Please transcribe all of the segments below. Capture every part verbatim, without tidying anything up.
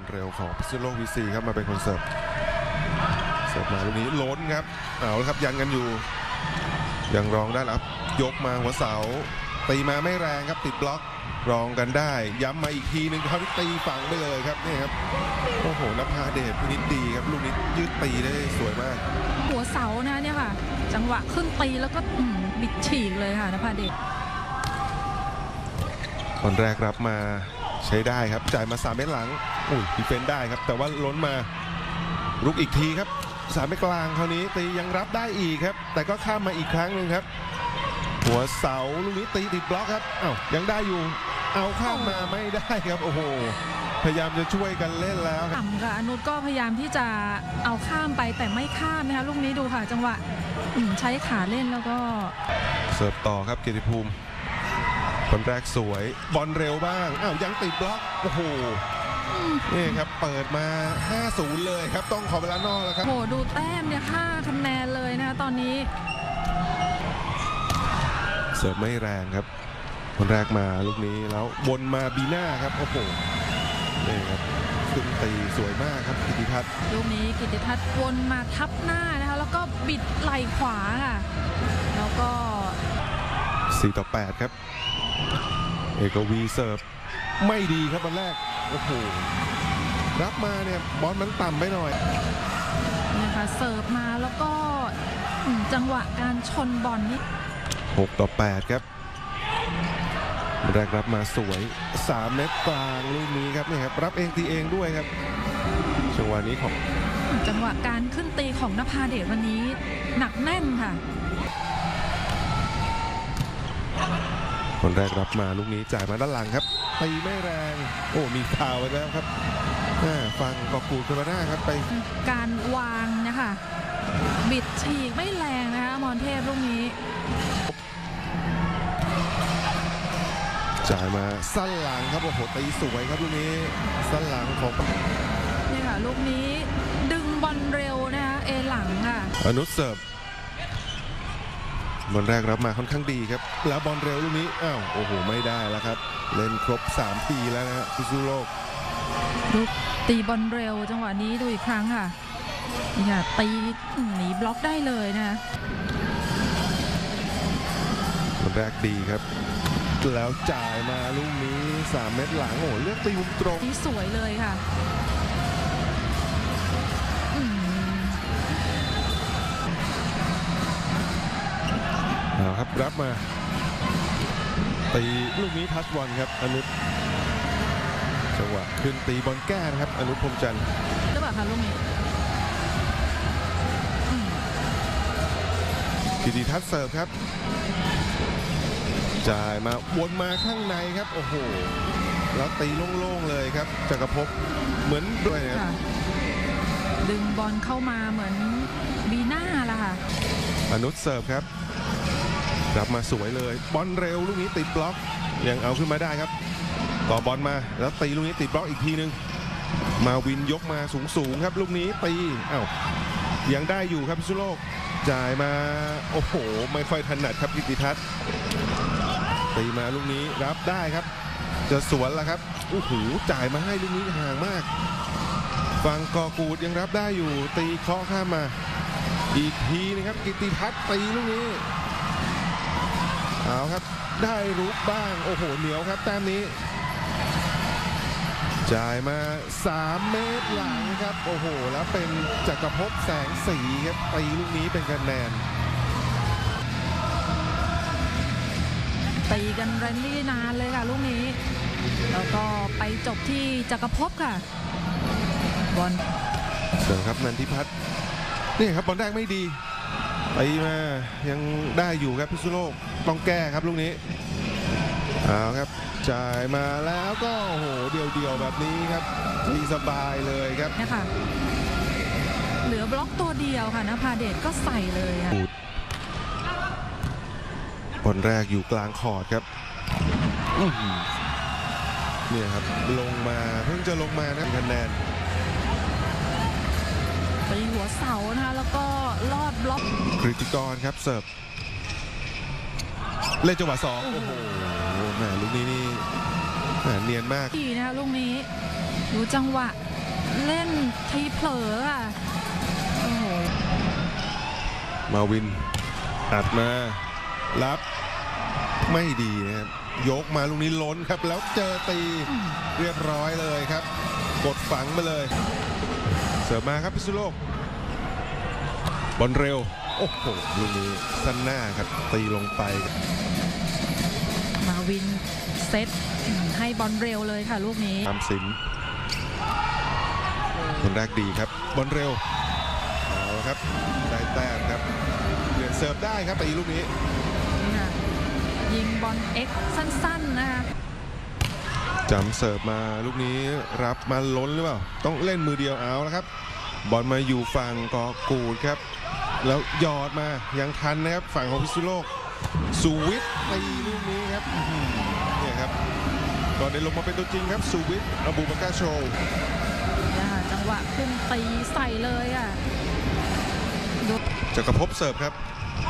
เร็วของพิษณุโลก วี ซี ครับมาเป็นคนเสิร์ฟเสิร์ฟมาลูกนี้ล้นครับเอาละครับยันกันอยู่ยังรองได้แล้วยกมาหัวเสาตีมาไม่แรงครับติดบล็อกรองกันได้ย้ำมาอีกทีหนึ่งเขาตีฝั่งไปเลยครับนี่ครับโอ้โหนภาเดชพินิจดีครับลูกนี้ยืดตีได้สวยมากหัวเสานะเนี่ยค่ะจังหวะขึ้นตีแล้วก็บิดฉีกเลยค่ะนภาเดชตอนแรกรับมาใช้ได้ครับจ่ายมาสามเมตรหลังอุ้ยดีเฟนได้ครับแต่ว่าล้นมาลุกอีกทีครับสามเมตรกลางคราวนี้ตียังรับได้อีกครับแต่ก็ข้ามมาอีกครั้งหนึ่งครับหัวเสาลูกนี้ตีติดบล็อกครับอ้าวยังได้อยู่เอาข้ามมาไม่ได้ครับโอ้โหพยายามจะช่วยกันเล่นแล้วต่ำค่ะอนุชก็พยายามที่จะเอาข้ามไปแต่ไม่ข้ามนะคะลูกนี้ดูค่ะจังหวะใช้ขาเล่นแล้วก็เสิร์ฟต่อครับเกียรติภูมิคนแรกสวยบอลเร็วบ้างอ้าวยังติดบล็อกโอ้โหนี่ครับเปิดมา ห้าศูนย์ เลยครับต้องขอเวลานอกแล้วครับโอ้โหดูแต้มเนี่ยห้าคะแนนเลยนะคะตอนนี้เสิร์ฟไม่แรงครับคนแรกมาลูกนี้แล้วบนมาบีน่าครับโอ้โหนี่ครับขึ้นตีสวยมากครับกิติทัศน์ลูกนี้กิติทัศน์วนมาทับหน้านะคะแล้วก็บิดไหล่ขวาค่ะแล้วก็สี่ต่อแปดครับเอกวีเสิร์ฟไม่ดีครับบอลแรกโอ้โหรับมาเนี่ยบอลมันต่ำไปหน่อยนี่ค่ะเสิร์ฟมาแล้วก็จังหวะการชนบอลนี่หกต่อแปดครับแรกรับมาสวยสามเมตรกลางลูกนี้ครับนี่ครับรับเองตีเองด้วยครับจังหวะนี้ของจังหวะการขึ้นตีของนภาเดชวันนี้หนักแน่นค่ะคนแรกรับมาลูกนี้จ่ายมาด้านหลังครับตีไม่แรงโอ้มีฟาวล์ไปแล้วครับฟังกอกูดคาร์บาน่าครับไปการวางนะคะบิดฉีกไม่แรงนะคะมรเทพลูกนี้จ่ายมาสั้นหลังครับโอ้โหตีสวยครับลูกนี้สั้นหลังของนี่ค่ะลูกนี้ดึงบอลเร็วนะคะเอหลังค่ะอนุเสิร์ฟบอลแรกรับมาค่อนข้างดีครับแล้วบอลเร็วลูกนี้อ้าวโอ้โหไม่ได้แล้วครับเล่นครบสามปีแล้วนะฮะพิษณุโลกลูกตีบอลเร็วจังหวะนี้ดูอีกครั้งค่ะนี่ค่ะตีหนีบล็อกได้เลยนะบอลแรกดีครับแล้วจ่ายมาลูกนี้สามเมตรหลังโอ้เลือกตีมุมตรงนี่สวยเลยค่ะเอาครับรับมาตีลูกนี้ทัชบอลครับอนุชจังหวะขึ้นตีบอลแก้นะครับอนุชพรหมจันทร์ก็แบบค่ะลูกนี้กิติทัศน์เสิร์ฟครับจ่ายมาวนมาข้างในครับโอ้โหแล้วตีโล่งๆเลยครับจักรภพเหมือนด้วยนะครับดึงบอลเข้ามาเหมือนบีน่าละค่ะอนุชเสิร์ฟครับรับมาสวยเลยบอลเร็วลูกนี้ติดบล็อกยังเอาขึ้นมาได้ครับต่อบอลมาแล้วตีลูกนี้ติดบล็อกอีกทีนึงมาวินยกมาสูงๆครับลูกนี้ตีอ้าวยังได้อยู่ครับพิษณุโลกจ่ายมาโอ้โหไม่ค่อยถนัดครับกิติทัศน์ตีมาลูกนี้รับได้ครับจะสวนแล้วครับโอ้โหจ่ายมาให้ลูกนี้ห่างมากฝั่งกอกูดยังรับได้อยู่ตีเคาะข้ามมาอีกทีนะครับกิติทัศน์ตีลูกนี้เอาครับได้รุกบ้างโอ้โหเหนียวครับแต้มนี้จ่ายมาสามเมตรหลังครับโอ้โหแล้วเป็นจักรภพแสงสีครับตีลูกนี้เป็นคะแนนตีกันแรนลี่นานเลยค่ะลูกนี้แล้วก็ไปจบที่จักรภพค่ะบอลเสิร์ฟครับนันทิพัฒน์นี่ครับบอลแรกไม่ดีตีมายังได้อยู่ครับพิษณุโลกต้องแก้ครับลูกนี้เอาครับจ่ายมาแล้วก็โอ้โหเดี่ยวๆแบบนี้ครับตีสบายเลยครับนี่ค่ะเหลือบล็อกตัวเดียวค่ะนภาเดชก็ใส่เลยค่ะบอลแรกอยู่กลางคอร์ตครับเนี่ยครับลงมาเพิ่งจะลงมานะคะแนนตีหัวเสานะคะแล้วก็ลอดบล็อกกฤติกรครับเสิร์ฟเล่นจังหวะสองโอ้โหแหมลูกนี้นี่เนียนมากดีนะคะลูกนี้ดูจังหวะเล่นทีเผลอค่ะโอ้โหมาวินอัดมารับไม่ดีนะครับยกมาลูกนี้ล้นครับแล้วเจอตีเรียบร้อยเลยครับกดฝังไปเลยเสิร์ฟมาครับพิษณุโลกบอลเร็วโอ้โหลูกนี้สั้นหน้าครับตีลงไปมาวินเซตให้บอลเร็วเลยค่ะลูกนี้ตามสินคนแรกดีครับบอลเร็วเอาครับได้แต้มครับเปลี่ยนเสิร์ฟได้ครับตีลูกนี้ยิงบอลเอ็กสั้นๆนะคะจำเสิร์ฟมาลูกนี้รับมาล้นหรือเปล่าต้องเล่นมือเดียวเอาแล้วครับบอลมาอยู่ฝั่งกอกูดครับแล้วหยอดมายังทันนะครับฝั่งของพิษณุโลกสุวิทย์ตีลูกนี้ครับเนี่ยครับก่อนได้ลงมาเป็นตัวจริงครับสุวิทย์อบูบักรโชว์จังหวะขึ้นตีใส่เลยอ่ะจักรภพเสิร์ฟครับ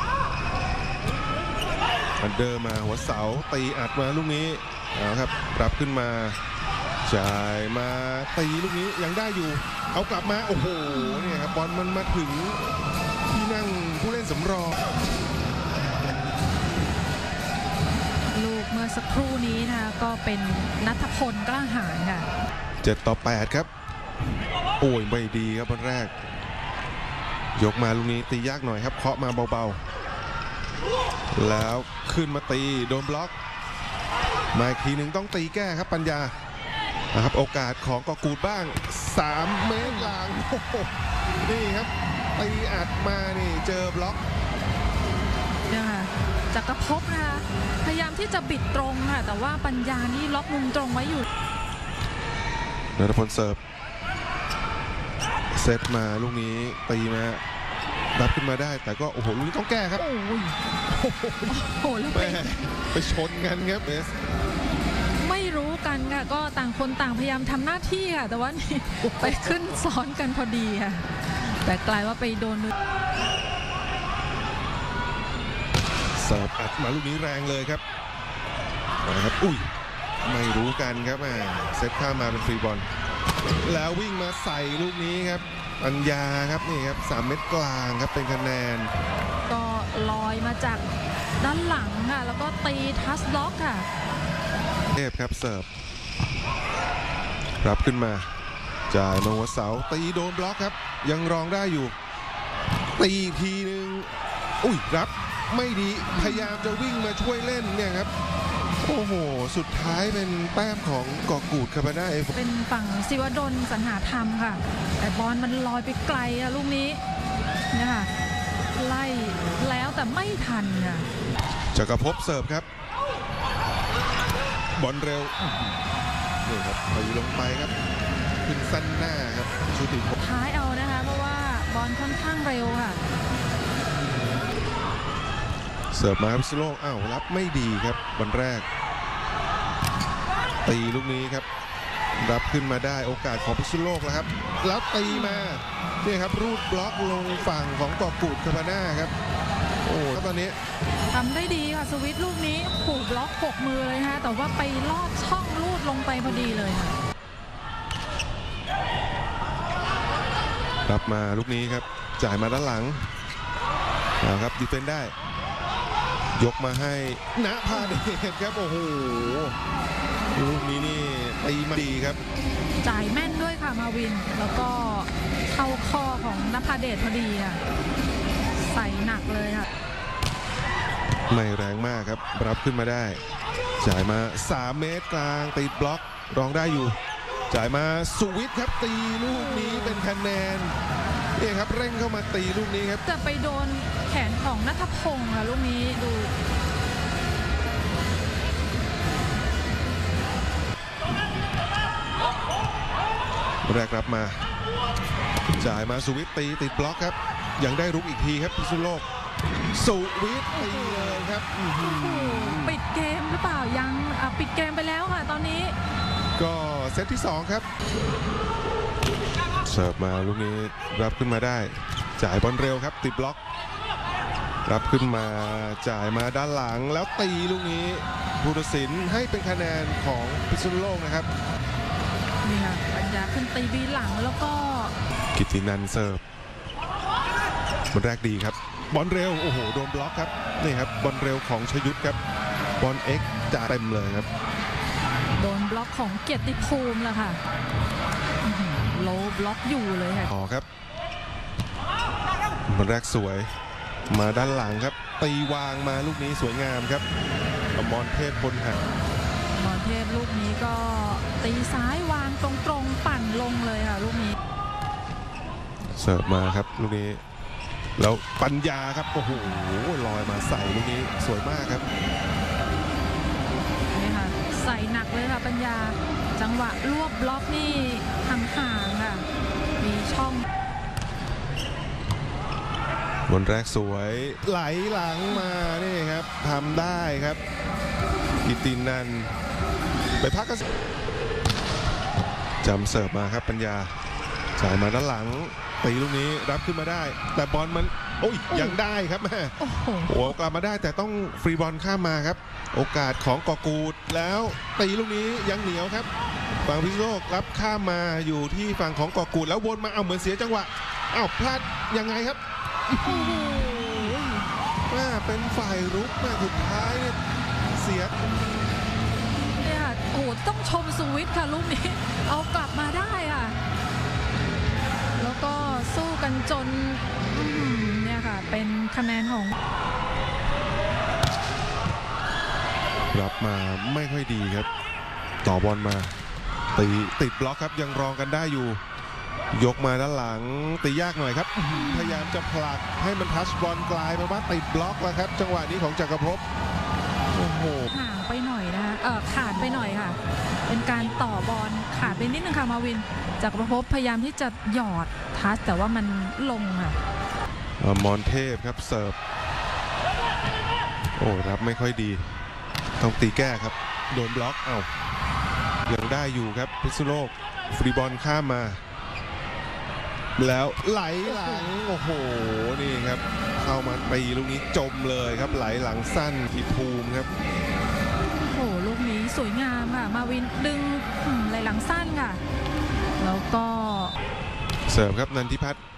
อันเดอร์มาหัวเสาตีอัดมาลูกนี้เอาครับรับขึ้นมาจ่ายมาตีลูกนี้ยังได้อยู่เอากลับมาโอ้โหเนี่ยครับบอลมันมาถึงที่นั่งผู้เล่นสำรองลูกเมื่อสักครู่นี้นะคะก็เป็นณัฐพลกล้าหาญค่ะเจ็ดต่อแปดครับโอ้ยไม่ดีครับบอลแรกยกมาลูกนี้ตียากหน่อยครับเคาะมาเบาๆแล้วขึ้นมาตีโดนบล็อกมาอีกทีหนึ่งต้องตีแก้ครับปัญญานะครับโอกาสของกอกูดบ้างสามเมตรหลังนี่ครับตีอัดมานี่เจอบล็อกนะคะจักรภพนะคะพยายามที่จะบิดตรงค่ะแต่ว่าปัญญานี่ล็อกมุมตรงไว้อยู่ณัฐพลเสิร์ฟเซตมาลูกนี้ตีมารับขึ้นมาได้แต่ก็โอ้โหลูกนี้ต้องแก้ครับโอ้ยโอ้โหแล้วไปไปชนกันครับเบสไม่รู้กันค่ะก็ต่างคนต่างพยายามทำหน้าที่ค่ะแต่ว่านี่ไปขึ้นซ้อนกันพอดีค่ะแต่กลายว่าไปโดนมือเสิร์ฟอัดมาลูกนี้แรงเลยครับนะครับอุ้ยไม่รู้กันครับเซตข้ามมาเป็นฟรีบอลแล้ววิ่งมาใส่ลูกนี้ครับปัญญาครับนี่ครับสามเมตรกลางครับเป็นคะแนนก็ลอยมาจากด้านหลังค่ะแล้วก็ตีทัสล็อกค่ะเทพครับเสิร์ฟรับขึ้นมาจ่ายมาหัวเสาตีโดนบล็อกครับยังรองได้อยู่ตีทีนึงอุ้ยรับไม่ดีพยายามจะวิ่งมาช่วยเล่นเนี่ยครับโอ้โหสุดท้ายเป็นแต้มของกอกูดคาบาน่าเอฟเป็นฝั่งศิวดลสรรหาธรรมค่ะแต่บอลมันลอยไปไกลอะลูกนี้นะคะไล่แล้วแต่ไม่ทันค่ะจักรภพเสิร์ฟครับบอลเร็วนี่ครับไปลงไปครับขึ้นสั้นหน้าครับชุดติดท้ายเอานะคะเพราะว่าบอลค่อนข้างเร็วค่ะเสิร์ฟมาพิษณุโลกอ้าวรับไม่ดีครับบอลแรกตีลูกนี้ครับรับขึ้นมาได้โอกาสของพิษณุโลกแล้วครับแล้วตีมาเนี่ยครับรูดบล็อกลงฝั่งของกอกูดคาบาน่าครับโอ้ตอนนี้ทำได้ดีค่ะสวิตลูกนี้ผูกบล็อกหกมือเลยฮะแต่ว่าไปลอดช่องลูดลงไปพอดีเลยค่ะรับมาลูกนี้ครับจ่ายมาด้านหลังนะครับดีเฟนได้ยกมาให้ณภาเดชครับโอ้โหลูกนี้นี่ตีมาดีครับจ่ายแม่นด้วยค่ะมาวินแล้วก็เข้าข้อของณภาเดชพอดีค่ะใส่หนักเลยค่ะไม่แรงมากครับรับขึ้นมาได้จ่ายมาสามเมตรกลางตีบล็อกรองได้อยู่จ่ายมาสุวิทย์ครับตีลูกนี้เป็นคะแนนนี่ครับเร่งเข้ามาตีลูกนี้ครับจะไปโดนแขนของณัฐพงศ์ค่ะลูกนี้ดูแรกรับมาจ่ายมาสุวิทย์ตีติดบล็อกครับยังได้รุกอีกทีครับพิษณุโลกสุวิทย์ตีเลยครับปิดเกมหรือเปล่ายังปิดเกมไปแล้วค่ะตอนนี้ก็เซตที่สองครับเสิร์ฟมาลูกนี้รับขึ้นมาได้จ่ายบอลเร็วครับติดบล็อกรับขึ้นมาจ่ายมาด้านหลังแล้วตีลูกนี้ผู้ตัดสินให้เป็นคะแนนของพิษณุโลกนะครับนี่ค่ะญญาขึ้นตีบีหลังแล้วก็กิตตินันเสิร์ฟบอลแรกดีครับบอลเร็วโอ้โหโดนบล็อกครับนี่ครับบอลเร็วของชยุทธครับบอลเอ็กจ่าเต็มเลยครับโดนบล็อกของเกียรติภูมิแล้วค่ะโลบล็อกอยู่เลยค่ะต่อครับบอลแรกสวยมาด้านหลังครับตีวางมาลูกนี้สวยงามครับอมรเทพพลหาอมรเทพลูกนี้ก็ตีซ้ายวางตรงๆปั่นลงเลยค่ะลูกนี้เสิร์ฟมาครับลูกนี้แล้วปัญญาครับโอ้โหลอยมาใส่ลูกนี้สวยมากครับนี่ค่ะใส่หนักเลยค่ะปัญญาจังหวะรวบบล็อกนี่ห่างๆค่ะมีช่องบอลแรกสวยไหลหลังมานี่ครับทำได้ครับกิตตินันไปพักกันจำเสิร์ฟมาครับปัญญาจ่ายมาด้านหลังตีลูกนี้รับขึ้นมาได้แต่บอลมันโอ้ยยังได้ครับแม่โอ้โหกลับมาได้แต่ต้องฟรีบอลข้ามมาครับโอกาสของกอกูดแล้วตีลูกนี้ยังเหนียวครับฝั่งพิษณุโลกรับข้ามมาอยู่ที่ฝั่งของกอกูดแล้ววนมาเอาเหมือนเสียจังหวะอ้าวพลาดยังไงครับโอ้โหเป็นฝ่ายรุกมาสุดท้ายเนี่ยเสียเนี่ยโอ้ต้องชมสวิตค่ะลูกนี้เอากลับมาได้ค่ะแล้วก็สู้กันจนเนี่ยค่ะเป็นคะแนนของรับมาไม่ค่อยดีครับต่อบอลมาตีติดบล็อกครับยังรองกันได้อยู่ยกมาด้านหลังตียากหน่อยครับพยายามจะผลักให้มันทัชบอลกลายมาว่าติดบล็อกแล้วครับจังหวะนี้ของจักรภพโอ้โหห่างไปหน่อยนะคะเออขาดไปหน่อยค่ะเป็นการต่อบอลขาดไปนิดนึงค่ะมาวินจักรภพพยายามที่จะหยอดทัชแต่ว่ามันลงค่ะมอนเทพครับเสิร์ฟโอ้รับไม่ค่อยดีต้องตีแก้ครับโดนบล็อกเอ้ายังได้อยู่ครับพิษณุโลกฟรีบอลข้ามมาแล้วไหลหลังโอ้โหนี่ครับเข้ามาตีลูกนี้จมเลยครับไหลหลังสั้นที่ภูมิครับโอ้โหลูกนี้สวยงามค่ะมาวินดึงไหลหลังสั้นค่ะแล้วก็เสิร์ฟครับนันทิพัฒน์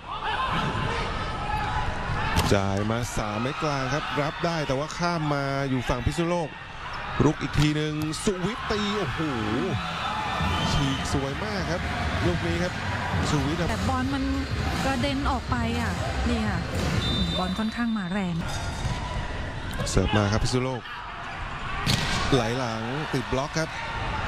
จ่ายมาสามเมตรกลางครับรับได้แต่ว่าข้ามมาอยู่ฝั่งพิษณุโลกรุกอีกทีหนึ่งสุวิทย์ตีโอ้โหฉีกสวยมากครับลูกนี้ครับแต่บอลมันกระเด็นออกไปอ่ะนี่ค่ะบอลค่อนข้างมาแรงเสิร์ฟมาครับพิษณุโลกไหลหลังติดบล็อกครับ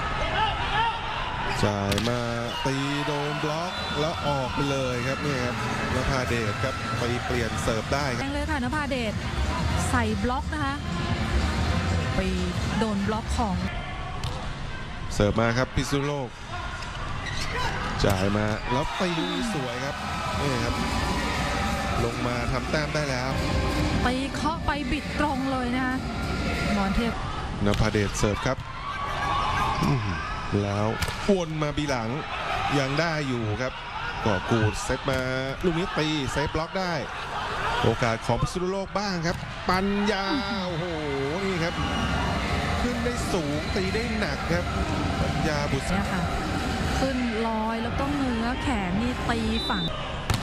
จ่ายมาตีโดนบล็อกแล้วออกไปเลยครับนี่ครับนภาเดชครับไปเปลี่ยนเสิร์ฟได้ครับแรงเลยค่ะนภาเดชใส่บล็อกนะคะไปโดนบล็อกของเสิร์ฟมาครับพิษณุโลกจ่ายมาแล้วตีสวยครับนี่ครับลงมาทำแต้มได้แล้วไปเคาะไปบิดตรงเลยนะคะมรเทพนภาเดชเสิร์ฟครับแล้ววนมาบีหลังยังได้อยู่ครับก่อกูดเซตมาลูกนี้ตีเซฟบล็อกได้โอกาสของพิษณุโลกบ้างครับปัญญาโอ้โหนี่ครับขึ้นได้สูงตีได้หนักครับปัญญาบุษเนี่ยค่ะขึ้นลอยแล้วก็เงื้อแขนนี่ตีฝั่ง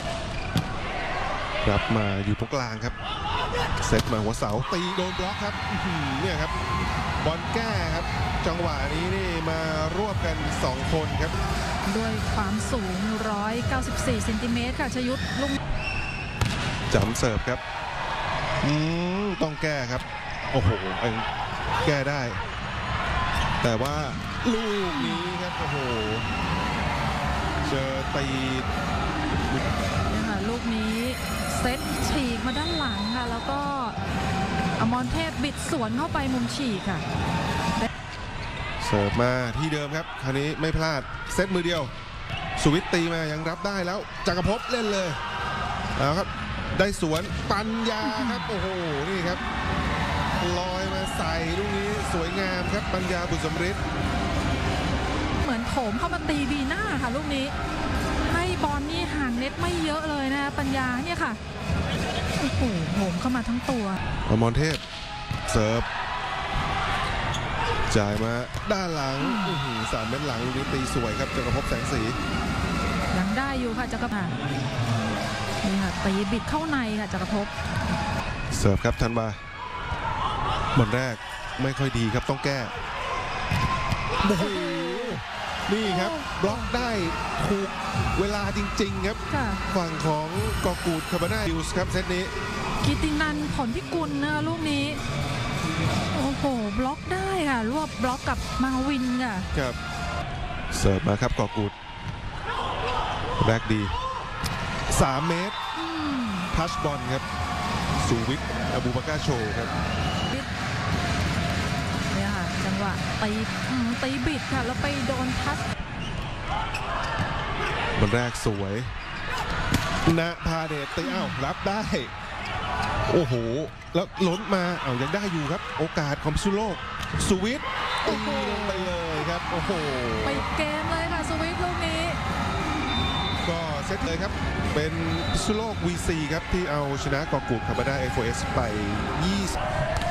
รับมาอยู่ตรงกลางครับเซตมาหัวเสาตีโดนบล็อกครับเนี่ยครับบอลแก้ครับจังหวะนี้นี่มารวบกันสองคนครับด้วยความสูงหนึ่งร้อยเก้าสิบสี่เซนติเมตรค่ะชยุทธลุงจำเสิร์ฟครับอืมต้องแก้ครับโอ้โหแก้ได้แต่ว่าลูกนี้ครับโอ้โหเจอตีเนี่ยค่ะลูกนี้เซตฉีกมาด้านหลังค่ะแล้วก็อมรเทพบิดสวนเข้าไปมุมฉีกค่ะเสิร์ฟมาที่เดิมครับคราวนี้ไม่พลาดเซตมือเดียวสุวิทย์ตีมายังรับได้แล้วจักรภพเล่นเลยเอาครับได้สวนปัญญาครับโอ้โหนี่ครับลอยมาใส่ลูกนี้สวยงามครับปัญญาบุญสมฤทธิ์เหมือนโถมเข้ามาตีบีหน้าค่ะลูกนี้ให้บอลนี่ห่างเน็ตไม่เยอะเลยนะปัญญาเนี่ยค่ะโอ้โหโถมเข้ามาทั้งตัวอมรเทพเสิร์ฟจ่ายมาด้านหลังสามเมตรหลังลูกนี้ตีสวยครับจักรภพแสงสียังได้อยู่ค่ะจักรภพนี่ค่ะตีบิดเข้าในค่ะจักรภพเสิร์ฟครับธันวาบอลแรกไม่ค่อยดีครับต้องแก้โอ้โหนี่ครับบล็อกได้ถูกเวลาจริงๆครับฝั่งของกอกูดคาบาน่าดิวส์ครับเซตนี้กิตินันท์ผลพิกุลนะคะลูกนี้โอ้โหบล็อกได้ค่ะรวบบล็อกกับมาวินค่ะครับเสิร์ฟมาครับกอกูดแรกดีสามเมตรทัชบอลครับสูวิทอบูบาก้าโชครับเนี่ยค่ะจังหวะตีตีบิดค่ะแล้วไปโดนทัชบอลแรกสวยณภาเดชตีอ้าวรับได้โอ้โหแล้วล้นมาเอายังได้อยู่ครับโอกาสของพิษณุโลกสวิตตีลงไปเลยครับโอ้โหไปเกมเลยค่ะสวิตลูกนี้ก็เซตเลยครับเป็นพิษณุโลก วี ซี ครับที่เอาชนะกอกูดคาบาน่า เอฟ โอ เอส ไปยี่สิ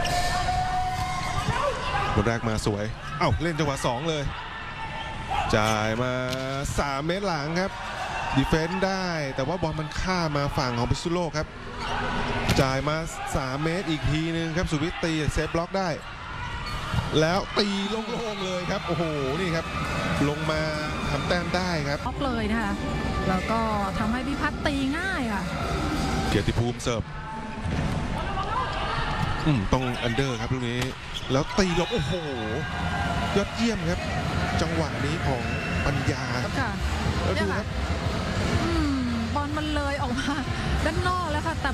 บบอลแรกมาสวยเอ้าเล่นจังหวะสองเลยจ่ายมาสามเมตรหลังครับดีเฟนซ์ได้แต่ว่าบอลมันข้ามาฝั่งของพิษณุโลกครับจ่ายมาสามเมตรอีกทีนึงครับสุวิทย์ตีเซฟบล็อกได้แล้วตีโล่งๆเลยครับโอ้โหนี่ครับลงมาทำแต้มได้ครับบล็อกเลยนะคะแล้วก็ทำให้พิพัฒน์ตีง่ายค่ะเกียรติภูมิเสิร์ฟอืมต้องอันเดอร์ครับลูกนี้แล้วตีลบโอ้โหยอดเยี่ยมครับจังหวะนี้ของปัญญาค่ะแล้วดูครับบอลมันเลยออกมาด้านนอกแล้วค่ะแต่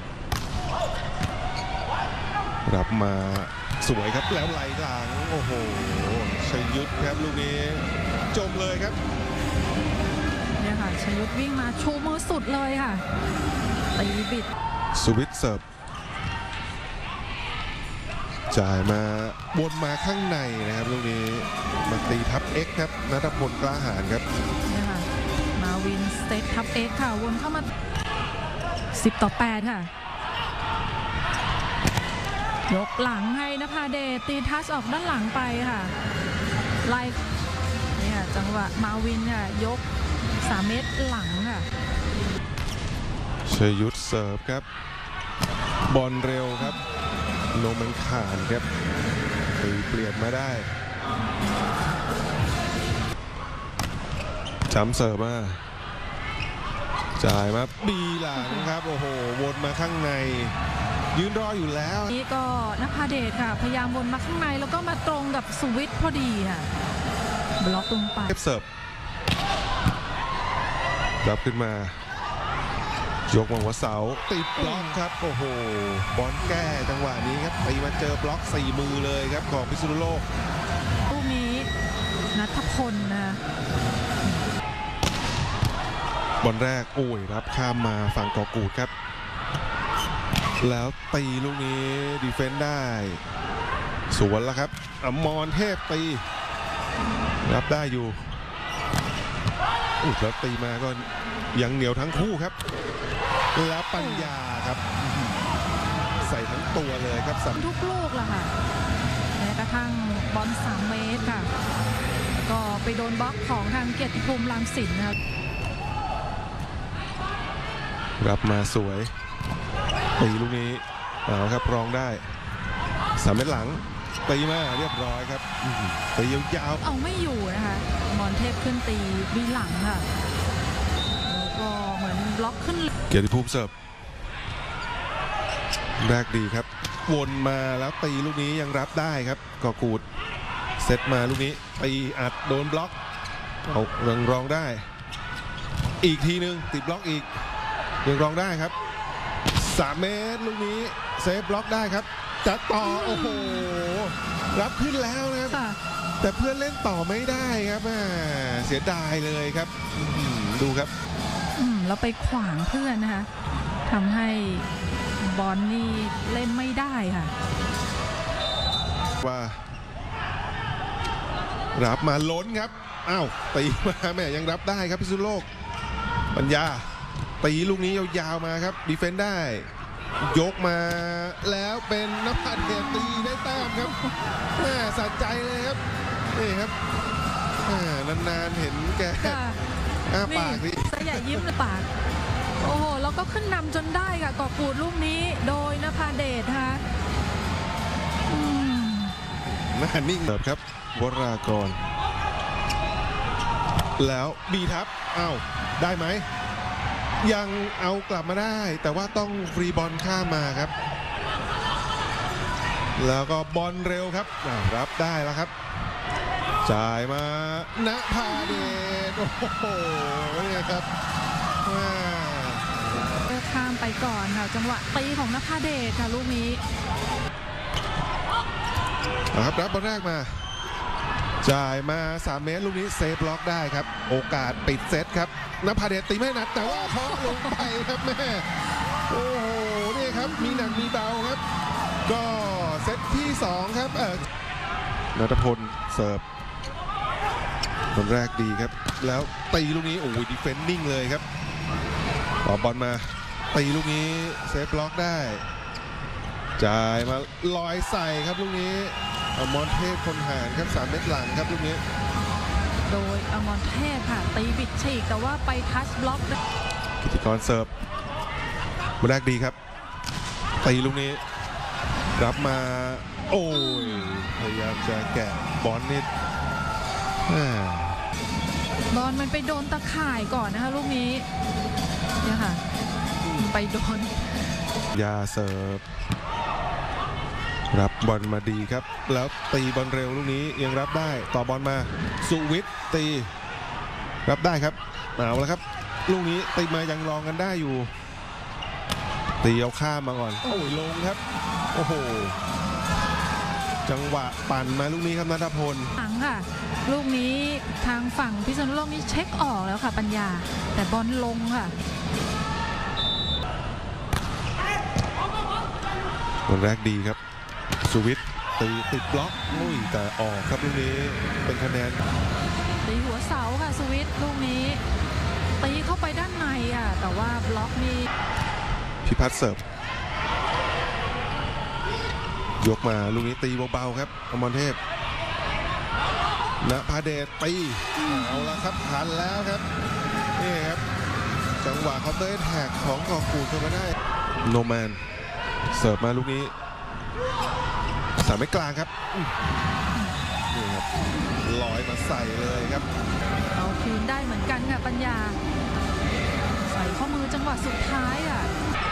รับมาสวยครับแล้วไหลหลังโอ้โหชัยยุทธครับลูกนี้จมเลยครับเนี่ยค่ะชัยยุทธวิ่งมาชูมือสุดเลยค่ะตีบิดสุวิทย์เสิร์ฟจ่ายมาวนมาข้างในนะครับลูกนี้มาตีทับ X ครับณัฐพลกล้าหาญครับเนี่ยค่ะมาวินสเตททับ X ค่ะวนเข้ามาสิบต่อแปดค่ะยกหลังให้นภาเดชตีทัชออกด้านหลังไปค่ะไล่เนี่ยจังหวะมาวินค่ะยกสามเมตรหลังค่ะชัยยุทธเสิร์ฟครับบอลเร็วครับโนมันขานครับตีเปลี่ยนมาได้จำเสิร์ฟมาจ่ายมาบีหลังครับโอ้โหวนมาข้างในยืนรออยู่แล้วนี่ก็นภาเดชค่ะพยายามวนมาข้างในแล้วก็มาตรงกับสุวิทย์พอดีค่ะบล็อกลงไปเสิร์ฟรับขึ้นมายกมาหัวเสาติดบล็อกครับโอ้โหบอลแก้จังหวะนี้ครับไปมาเจอบล็อกสี่มือเลยครับของพิษณุโลกลูกนี้ณัฐพลนะบอลแรกโอ้ยรับข้ามมาฝั่งกอกูดครับแล้วตีลูกนี้ดีเฟนซ์ได้สวนแล้วครับอมรเทพตีรับได้อยู่อุ้ยแล้วตีมาก็ยังเหนียวทั้งคู่ครับแล้วปัญญาครับใส่ทั้งตัวเลยครับสัมทุกลูกล่ะค่ะแม้กระทั่งบอลสามเมตรค่ะก็ไปโดนบล็อกของทางเกียรติภูมิรังสินนะครับรับมาสวยตีลูกนี้เอาครับรองได้สามเมตรหลังตีมาเรียบร้อยครับตียาวๆเอาไม่อยู่นะคะมอนเทพขึ้นตีวีหลังค่ะแล้วก็เหมือนบล็อกขึ้นเกียรติภูมิเสิร์ฟแรกดีครับวนมาแล้วตีลูกนี้ยังรับได้ครับกอกูดเซตมาลูกนี้ตีอัดโดนบล็อกเอายังรองได้อีกทีนึงติดบล็อกอีกยังรองได้ครับสามเมตรลูกนี้เซฟบล็อกได้ครับจะต่อโอ้โหรับขึ้นแล้วนะครับแต่เพื่อนเล่นต่อไม่ได้ครับเสียดายเลยครับดูครับแล้วไปขวางเพื่อนนะคะทำให้บอลนี่เล่นไม่ได้ค่ะว่ารับมาล้นครับอ้าวตีมาแม่ยังรับได้ครับพิษณุโลกปัญญาตีลูกนี้ยาวๆมาครับดีเฟนซ์ได้ยกมาแล้วเป็นนภาเดชตีได้แต้มครับแม่สะใจเลยครับนี่ครับแม่นานๆเห็นแกค่ะอ้านี่ปากนี่สยายยิ้มในปากโอ้โหแล้วก็ขึ้นนำจนได้ค่ะกอบกูดลูกนี้โดยนภาเดชค่ะอืมหน้านิ่งเสิร์ฟครับวรากรแล้วบีทับอ้าวได้ไหมยังเอากลับมาได้แต่ว่าต้องฟรีบอลข้ามมาครับแล้วก็บอลเร็วครับอ้าวรับได้แล้วครับจ่ายมาณภาเดชโอ้โหนี่ครับว้าเลือกข้ามไปก่อนค่ะจังหวะตีของนภาเดชค่ะลูกนี้เอาครับรับบอลแรกมาจ่ายมาสามเมตรลูกนี้เซฟล็อกได้ครับโอกาสปิดเซตครับนภาเดชตีไม่นัดแต่ว่าเคาะลงไปครับแม่โอ้โหนี่ครับมีหนักมีเบาครับก็เซตที่สองครับเออณัฐพลเสิร์ฟบอลแรกดีครับแล้วตีลูกนี้โอ้ยดีเฟนนิ่งเลยครับต่อบอลมาตีลูกนี้เซฟล็อกได้จ่ายมาลอยใส่ครับลูกนี้อมรเทพคนหารครับสามเมตรหลังครับลูกนี้โดยอมรเทพค่ะตีบิดฉีกแต่ว่าไปทัชบล็อกได้กิติกรเสิร์ฟบอลแรกดีครับตีลูกนี้รับมาโอ้ยพยายามจะแกะบอลนิดบอลมันไปโดนตะข่ายก่อนนะคะลูกนี้เนี่ยค่ะไปโดนยาเสิร์ฟรับบอลมาดีครับแล้วตีบอลเร็วลูกนี้ยังรับได้ต่อบอลมาสุวิทย์ตีรับได้ครับเอาแล้วครับลูกนี้ตีมายังรองกันได้อยู่ตีเอาข้ามมาก่อนโอ้ยลงครับโอ้โหจังหวะปั่นมาลูกนี้ครับณัฐพลหลังค่ะลูกนี้ทางฝั่งพิษณุโลกนี่เช็คออกแล้วค่ะปัญญาแต่บอลลงค่ะบอลแรกดีครับสุวิทย์ตีติดบล็อกอุ้ยแต่ออกครับลูกนี้เป็นคะแนนตีหัวเสาค่ะสุวิทย์ลูกนี้ตีเข้าไปด้านในอ่ะแต่ว่าบล็อกนี่พิพัฒน์เสิร์ฟยกมาลูกนี้ตีเบาๆครับอมรเทพณภาเดชตีเอาละครับทันแล้วครับนี่ครับจังหวะเขาเตะแท็กของกอบกูดเข้ามาได้โนแมนเสิร์ฟมาลูกนี้สามเมตรกลางครับนี่ครับลอยมาใส่เลยครับเอาคืนได้เหมือนกันค่ะปัญญาใส่ข้อมือจังหวะสุดท้ายอ่ะ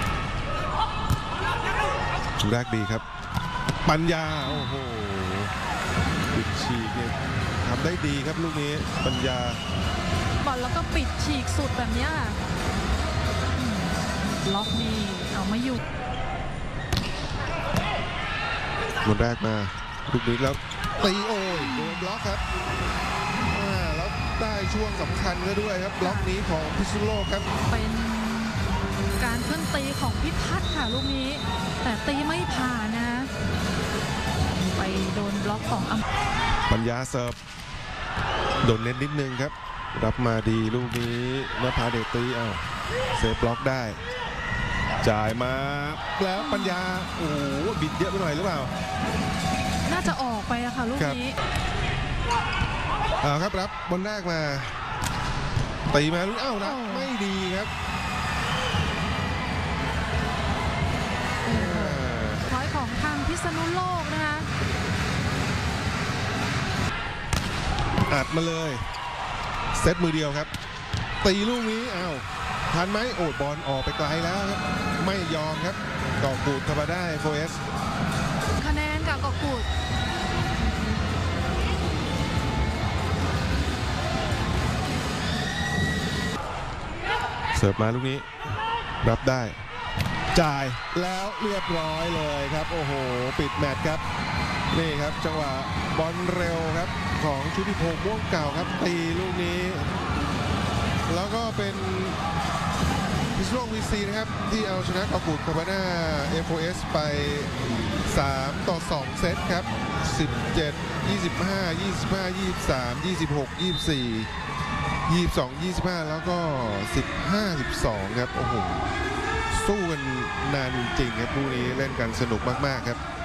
แรกดีครับปัญญาโอ้โหปิดฉีกเนี่ยทำได้ดีครับลูกนี้ปัญญาบอลแล้วก็ปิดฉีกสุดแบบนี้ล็อกนี่เอาไม่อยู่บอลแรกมาลูกนี้แล้วตีโอ้ยโดนบล็อกครับแล้วได้ช่วงสำคัญก็ด้วยครับบล็อกนี้ของพิษณุโลกครับเป็นการขึ้นตีของพิพัฒน์ค่ะลูกนี้แต่ตีไม่ผ่านนะไปโดนบล็อกของปัญญาเสิร์ฟโดนเน็ตนิดนึงครับรับมาดีลูกนี้นภาเดชตีเอาเซฟบล็อกได้จ่ายมาแล้วปัญญาโอ้โหบิดเยอะไปหน่อยหรือเปล่าน่าจะออกไปอะค่ะลูกนี้เอาครับรับบอลแรกมาตีมาลูกเอ้ารับไม่ดีครับถอยของทางพิษณุโลกนะคะอัดมาเลยเซตมือเดียวครับตีลูกนี้อ้าวทันไหมโอ้บอลออกไปไกลแล้วครับไม่ยอมครับกอบกูดทำมาได้โฟเอสคะแนนกับกอบกูดเสิร์ฟมาลูกนี้รับได้จ่ายแล้วเรียบร้อยเลยครับโอ้โหปิดแมตช์ครับนี่ครับจังหวะบอลเร็วครับของชุติพงษ์ม่วงเก่าครับตีลูกนี้แล้วก็เป็นพิษณุโลก วี ซี นะครับที่เอาชนะกอบกูดคาบาน่า เอฟ โอ เอส ไปสามต่อสองเซตครับสิบเจ็ด ยี่สิบห้า ยี่สิบห้า ยี่สิบสาม ยี่สิบหก ยี่สิบสี่ ยี่สิบสอง ยี่สิบห้าแล้วก็สิบห้า สิบสองครับโอ้โหสสู้กันนานจริงๆครับคู่นี้เล่นกันสนุกมากๆครับ